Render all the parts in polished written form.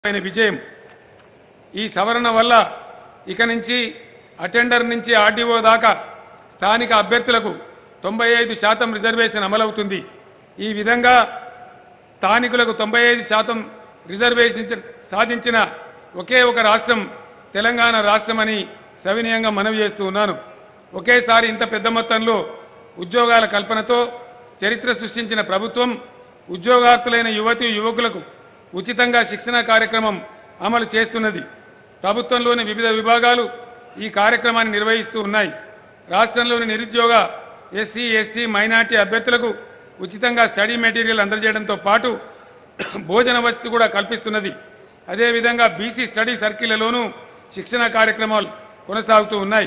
విజయం. ఈ సవరణ వల్ల ఇక నుంచి అటెండర్ నుంచి ఆర్డీఓ దాకా స్థానిక అభ్యర్థులకు 95% రిజర్వేషన్ అమలవుతుంది. ఈ విధంగా స్థానికులకు 95% రిజర్వేషన్ సాధించిన ఒకే ఒక రాష్ట్రం తెలంగాణ రాష్ట్రమని సవినయంగా మనవి చేస్తూ ఉన్నాను. ఒకేసారి ఇంత పెద్ద మొత్తంలో ఉద్యోగాల కల్పనతో చరిత్ర సృష్టించిన ప్రభుత్వం ఉద్యోగార్థులైన యువతీ యువకులకు ఉచితంగా శిక్షణ కార్యక్రమం అమలు చేస్తున్నది. ప్రభుత్వంలోని వివిధ విభాగాలు ఈ కార్యక్రమాన్ని నిర్వహిస్తూ ఉన్నాయి. రాష్ట్రంలోని నిరుద్యోగ ఎస్సీ ఎస్టీ మైనార్టీ అభ్యర్థులకు ఉచితంగా స్టడీ మెటీరియల్ అందజేయడంతో పాటు భోజన వసతి కూడా కల్పిస్తున్నది. అదేవిధంగా బీసీ స్టడీ సర్కిళ్లలోనూ శిక్షణ కార్యక్రమాలు కొనసాగుతూ ఉన్నాయి.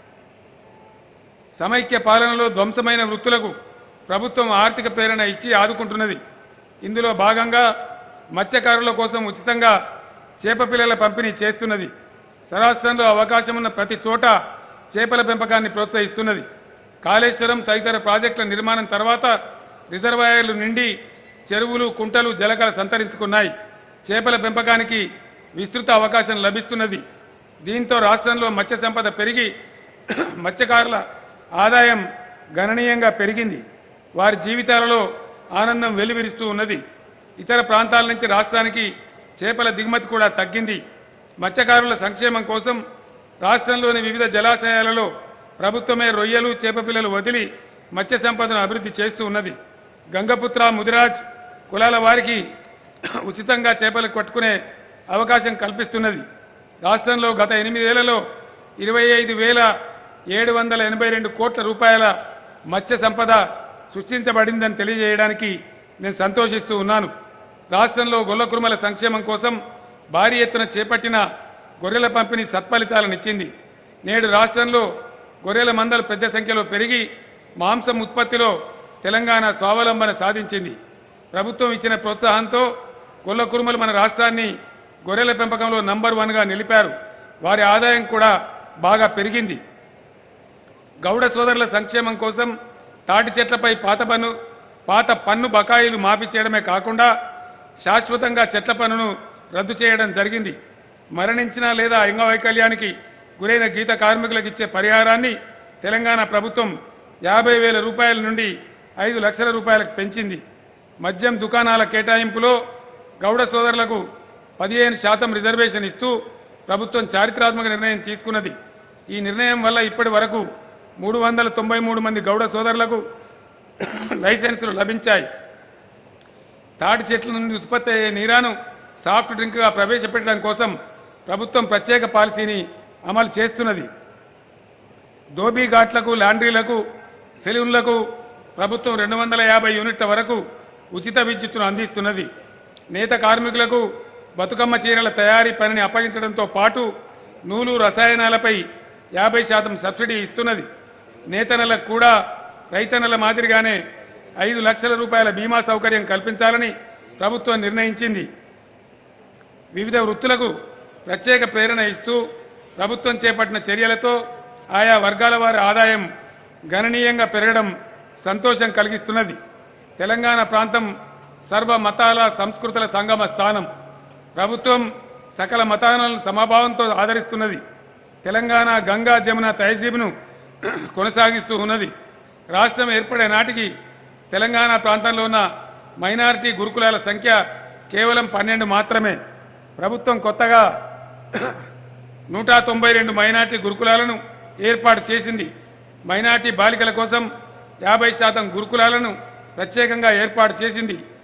సమైక్య పాలనలో ధ్వంసమైన వృత్తులకు ప్రభుత్వం ఆర్థిక ప్రేరణ ఇచ్చి ఆదుకుంటున్నది. ఇందులో భాగంగా మత్స్యకారుల కోసం ఉచితంగా చేప పిల్లల పంపిణీ చేస్తున్నది. స్వరాష్ట్రంలో అవకాశం ఉన్న ప్రతి చోట చేపల పెంపకాన్ని ప్రోత్సహిస్తున్నది. కాళేశ్వరం తదితర ప్రాజెక్టుల నిర్మాణం తర్వాత రిజర్వాయర్లు నిండి చెరువులు కుంటలు జలకళ సంతరించుకున్నాయి. చేపల పెంపకానికి విస్తృత అవకాశం లభిస్తున్నది. దీంతో రాష్ట్రంలో మత్స్య సంపద పెరిగి మత్స్యకారుల ఆదాయం గణనీయంగా పెరిగింది. వారి జీవితాలలో ఆనందం వెల్లివిరుస్తూ ఉన్నది. ఇతర ప్రాంతాల నుంచి రాష్ట్రానికి చేపల దిగుమతి కూడా తగ్గింది. మత్స్యకారుల సంక్షేమం కోసం రాష్ట్రంలోని వివిధ జలాశయాలలో ప్రభుత్వమే రొయ్యలు చేపపిల్లలు వదిలి మత్స్య సంపదను అభివృద్ధి చేస్తూ ఉన్నది. గంగపుత్ర ముదిరాజ్ కులాల వారికి ఉచితంగా చేపలు పట్టుకునే అవకాశం కల్పిస్తున్నది. రాష్ట్రంలో గత 8 ఏళ్లలో 25,782 కోట్ల రూపాయల మత్స్య సంపద సృష్టించబడిందని తెలియజేయడానికి నేను సంతోషిస్తూ ఉన్నాను. రాష్ట్రంలో గొల్ల కురుమల సంక్షేమం కోసం భారీ ఎత్తున చేపట్టిన గొర్రెల పంపిణీ సత్ఫలితాలనిచ్చింది. నేడు రాష్ట్రంలో గొర్రెల మందలు పెద్ద సంఖ్యలో పెరిగి మాంసం ఉత్పత్తిలో తెలంగాణ స్వావలంబన సాధించింది. ప్రభుత్వం ఇచ్చిన ప్రోత్సాహంతో గొల్ల కురుమలు మన రాష్ట్రాన్ని గొర్రెల పెంపకంలో నంబర్ 1గా నిలిపారు. వారి ఆదాయం కూడా బాగా పెరిగింది. గౌడ సోదరుల సంక్షేమం కోసం తాటి చెట్లపై పాత పన్ను బకాయిలు మాఫీ చేయడమే కాకుండా శాశ్వతంగా చెట్ల పన్నును రద్దు చేయడం జరిగింది. మరణించిన లేదా అంగవైకల్యానికి గురైన గీత కార్మికులకు ఇచ్చే పరిహారాన్ని తెలంగాణ ప్రభుత్వం 50,000 రూపాయల నుండి 5 లక్షల రూపాయలకు పెంచింది. మద్యం దుకాణాల కేటాయింపులో గౌడ సోదరులకు 15% రిజర్వేషన్ ఇస్తూ ప్రభుత్వం చారిత్రాత్మక నిర్ణయం తీసుకున్నది. ఈ నిర్ణయం వల్ల ఇప్పటి వరకు 393 మంది గౌడ సోదరులకు లైసెన్సులు లభించాయి. తాటి చెట్ల నుండి ఉత్పత్తి అయ్యే నీరాను సాఫ్ట్ డ్రింక్గా ప్రవేశపెట్టడం కోసం ప్రభుత్వం ప్రత్యేక పాలసీని అమలు చేస్తున్నది. ధోబీ ఘాట్లకు లాండ్రీలకు సెలూన్లకు ప్రభుత్వం 250 యూనిట్ల వరకు ఉచిత విద్యుత్తును అందిస్తున్నది. నేత కార్మికులకు బతుకమ్మ చీరల తయారీ పనిని అప్పగించడంతో పాటు నూలు రసాయనాలపై 50% సబ్సిడీ ఇస్తున్నది. నేతన్నలకు కూడా రైతన్నల మాదిరిగానే 5 లక్షల రూపాయల బీమా సౌకర్యం కల్పించాలని ప్రభుత్వం నిర్ణయించింది. వివిధ వృత్తులకు ప్రత్యేక ప్రేరణ ఇస్తూ ప్రభుత్వం చేపట్టిన చర్యలతో ఆయా వర్గాల వారి ఆదాయం గణనీయంగా పెరగడం సంతోషం కలిగిస్తున్నది. తెలంగాణ ప్రాంతం సర్వ మతాల సంస్కృతుల సంగమ స్థానం. ప్రభుత్వం సకల మతాలను సమభావంతో ఆదరిస్తున్నది. తెలంగాణ గంగా జమున తహజీబ్ను కొనసాగిస్తూ ఉన్నది. రాష్ట్రం ఏర్పడే నాటికి తెలంగాణ ప్రాంతంలో ఉన్న మైనారిటీ గురుకులాల సంఖ్య కేవలం 12 మాత్రమే. ప్రభుత్వం కొత్తగా 192 మైనారిటీ గురుకులాలను ఏర్పాటు చేసింది. మైనారిటీ బాలికల కోసం 50% గురుకులాలను ప్రత్యేకంగా ఏర్పాటు చేసింది.